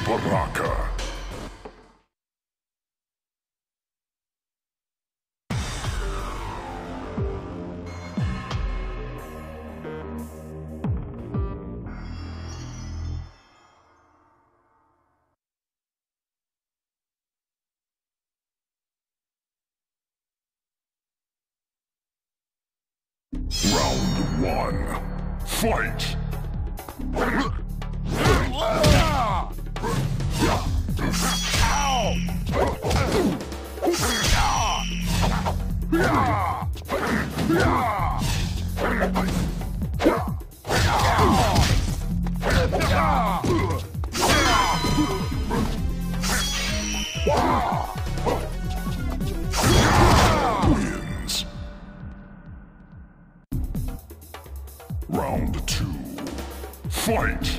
Baraka. Round one. Fight! Wins. Round two. Fight!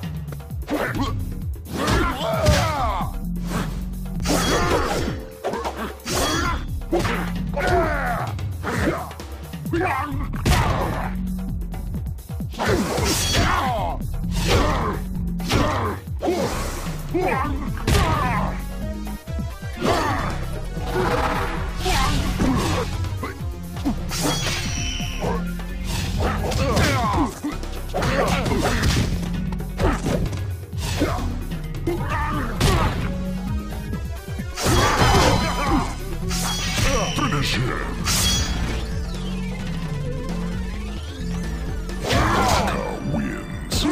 Finish him! Baraka wins.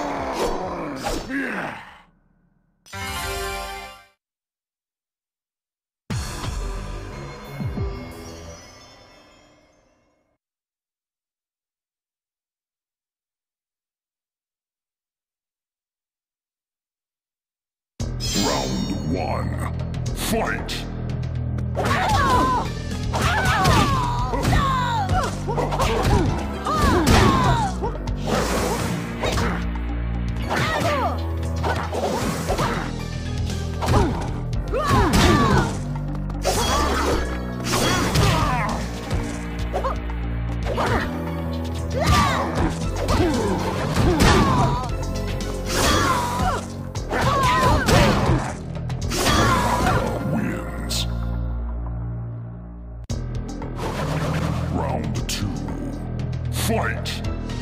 Round one. Fight! Wins. Round two. Fight!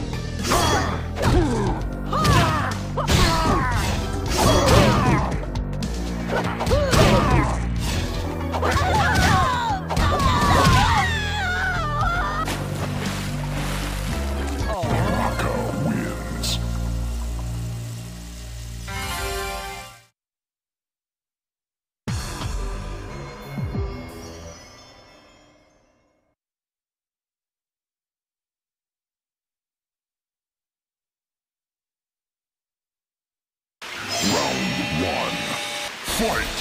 Baraka wins. Round one. Fight!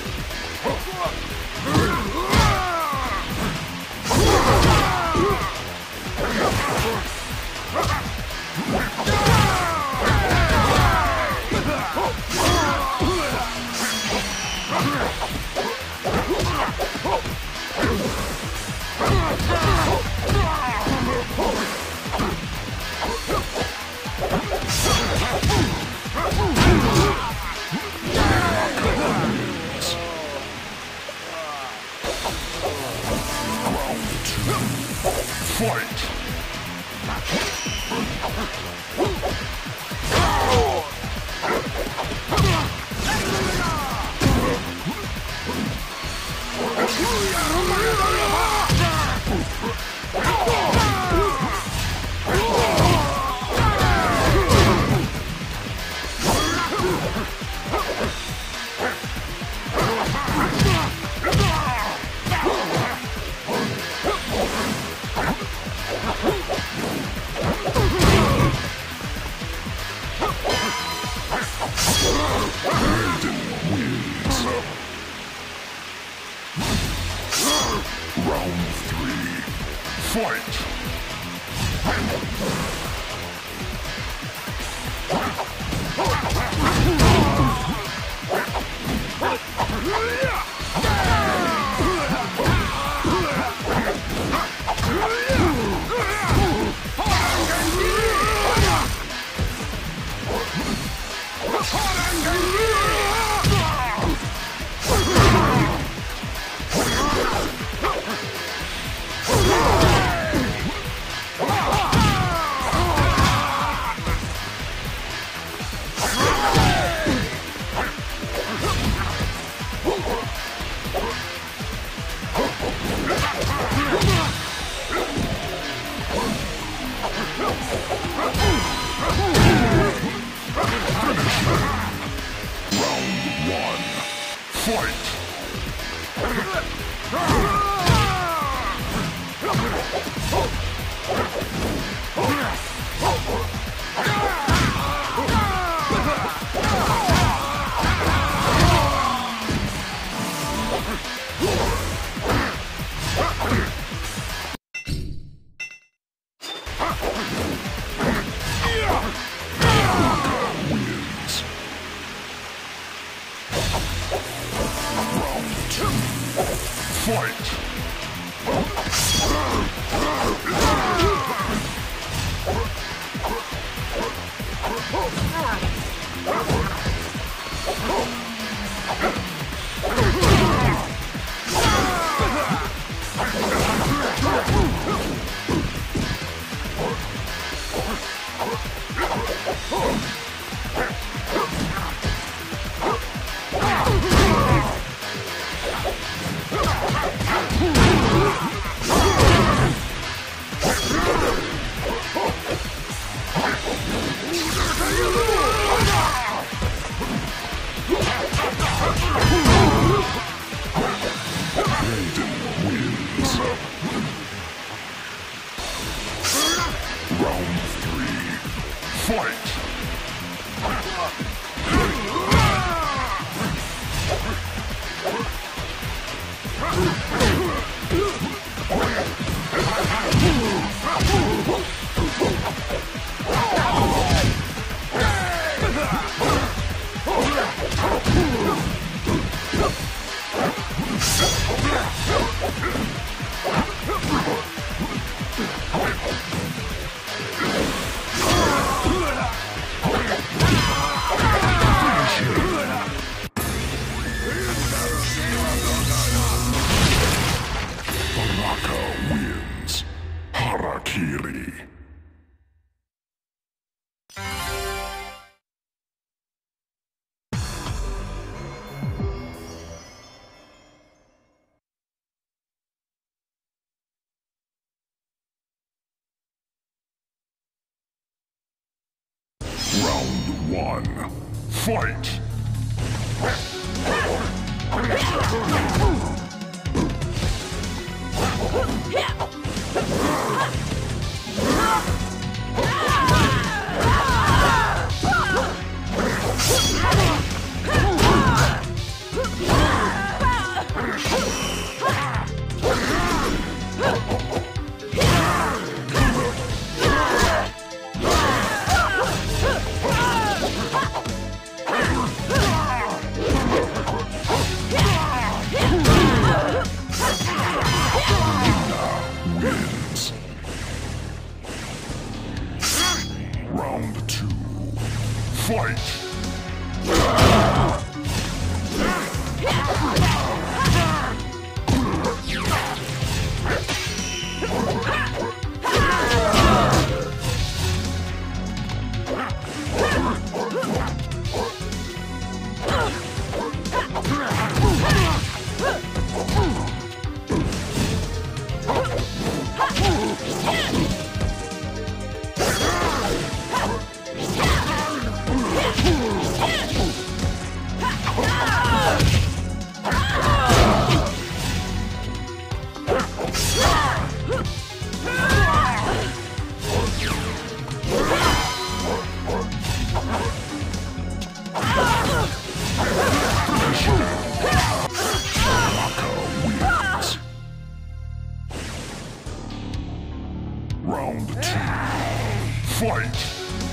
Fight! Round three. Fight! Hot and wins. Round 2. Fight! Round 3. Fight! Baraka wins. Harakiri. Round 1. Fight! Wins. Round 2. Fight! Round 2. Fight!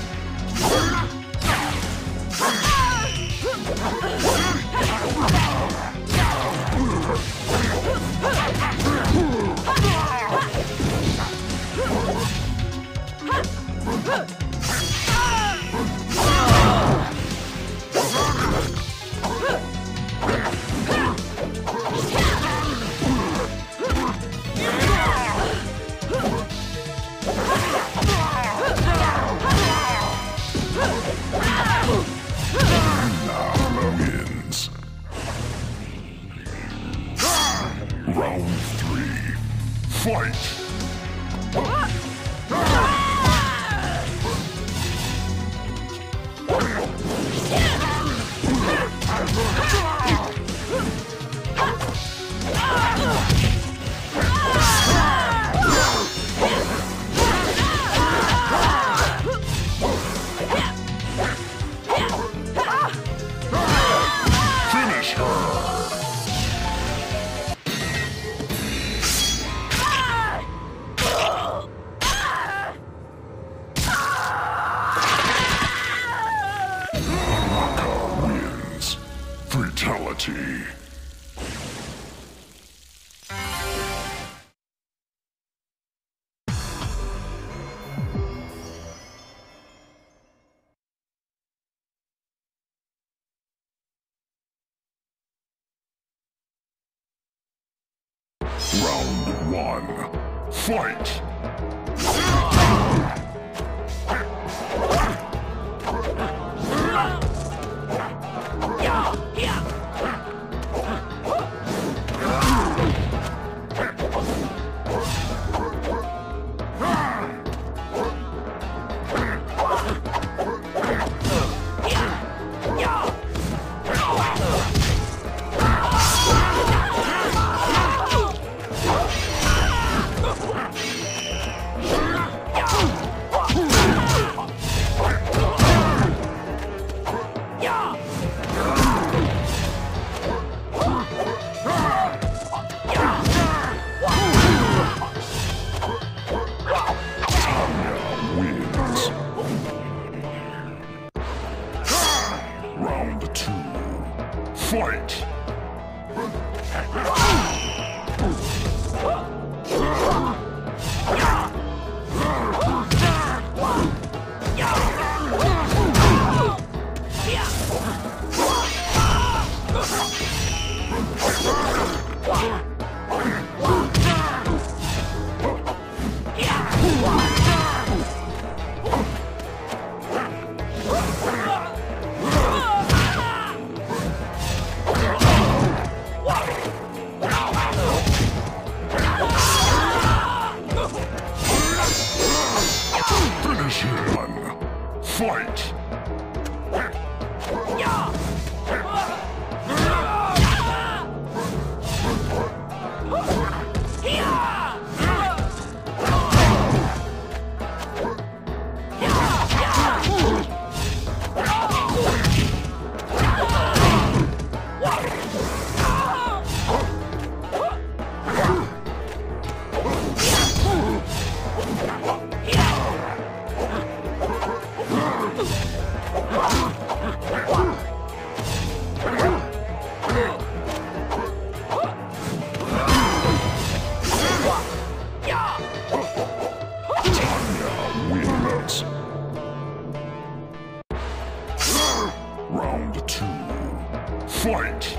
Wins. Round 3. Fight! Fatality. Round 1. Fight! Round 2. Fight! Finish him! Fight! Round 2. Fight!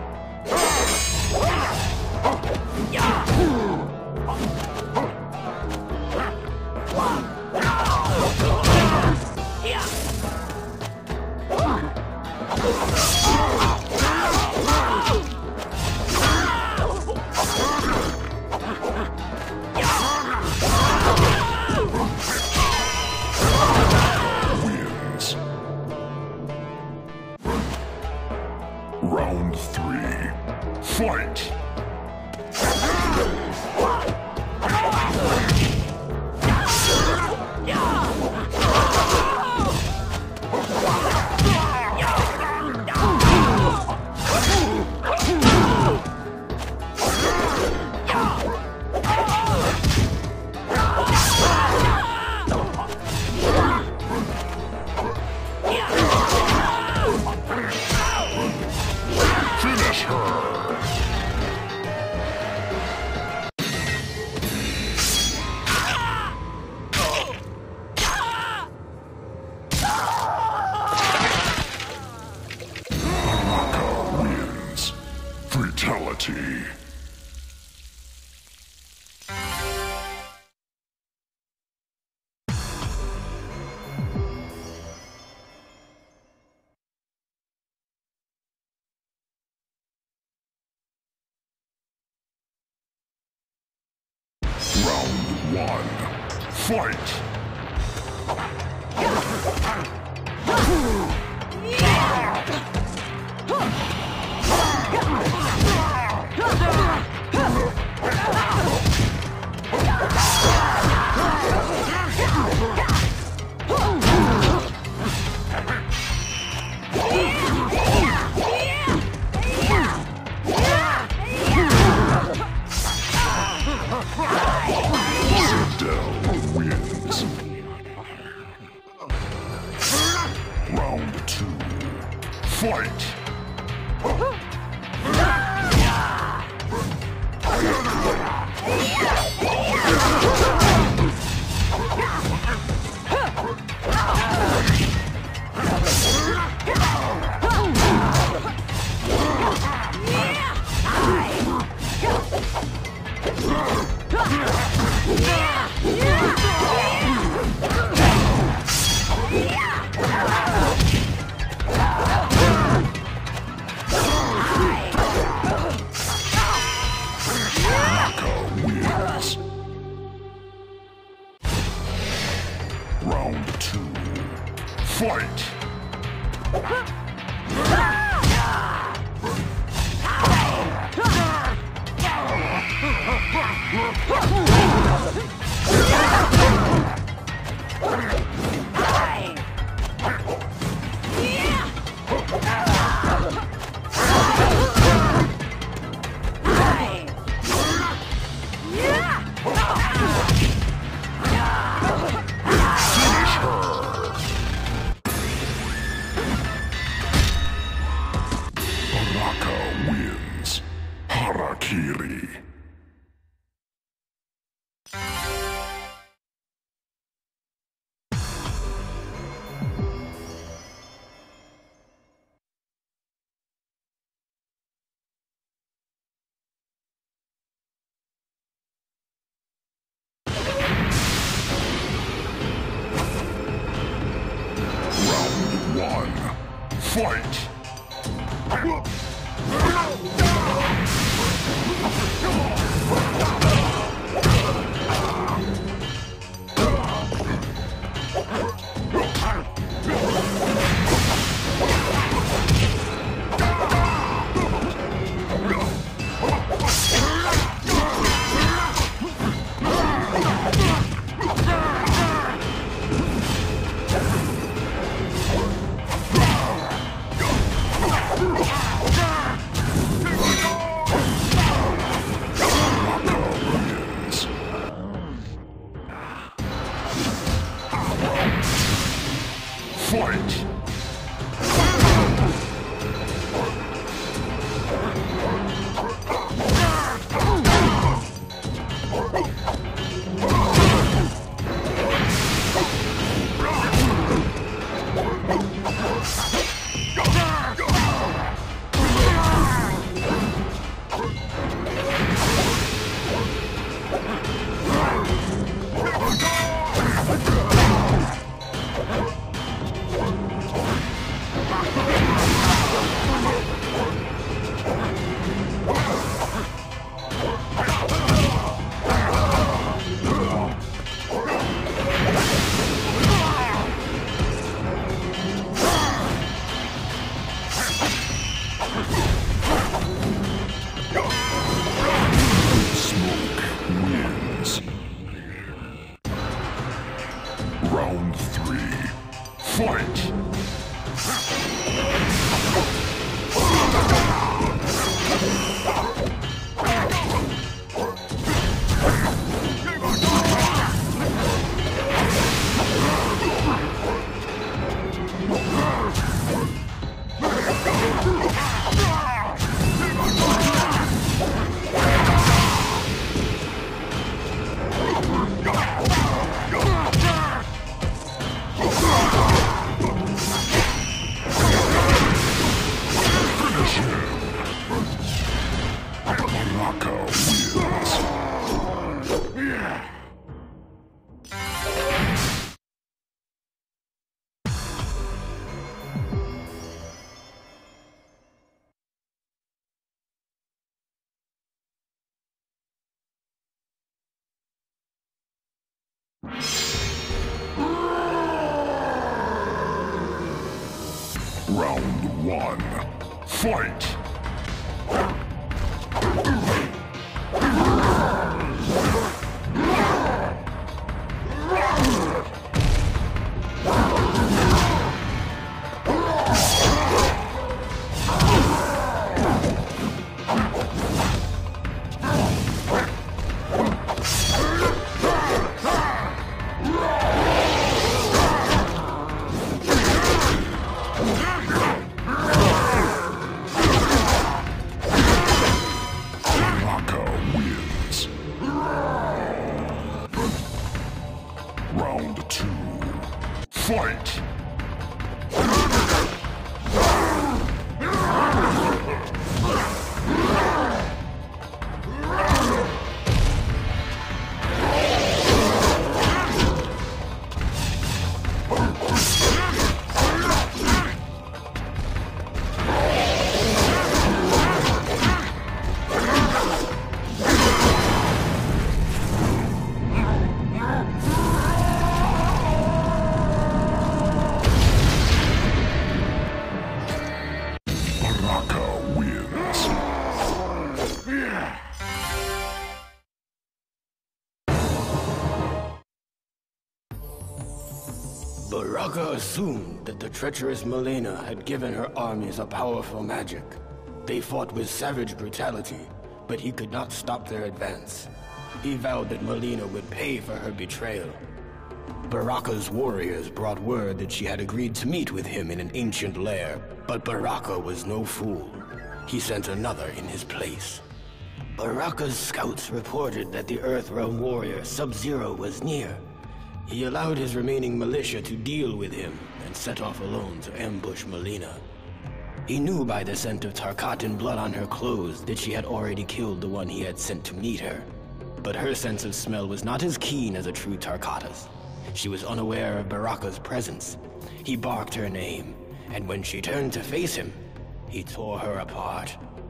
Wins. Round 3. Fight! Finish her! Naka wins. Fatality. Round 1. Fight! Sindel wins. Round 2. Fight! Fight! Baraka wins. Harakiri. Round one. Fight! Fight! Round three. Fight! Baraka wins. Round one. Fight! Round two. Fight! Baraka assumed that the treacherous Melina had given her armies a powerful magic. They fought with savage brutality, but he could not stop their advance. He vowed that Melina would pay for her betrayal. Baraka's warriors brought word that she had agreed to meet with him in an ancient lair, but Baraka was no fool. He sent another in his place. Baraka's scouts reported that the Earthrealm warrior Sub-Zero was near. He allowed his remaining militia to deal with him and set off alone to ambush Melina. He knew by the scent of Tarkatan blood on her clothes that she had already killed the one he had sent to meet her. But her sense of smell was not as keen as a true Tarkata's. She was unaware of Baraka's presence. He barked her name, and when she turned to face him, he tore her apart.